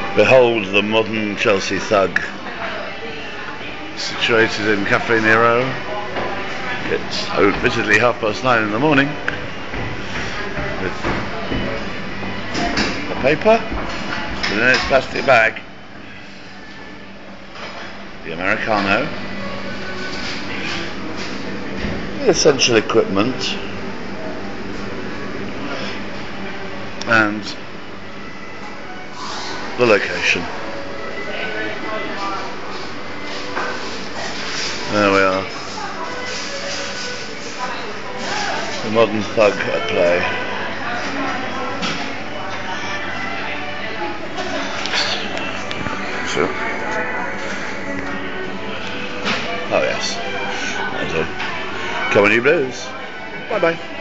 Behold the modern Chelsea thug, situated in Caffè Nero. It's admittedly 9:30 in the morning, with the paper in its plastic bag, the Americano, the essential equipment, and the location. There we are. The modern thug at play. Sure. Oh yes. That'll do. Come on, you blues. Bye bye.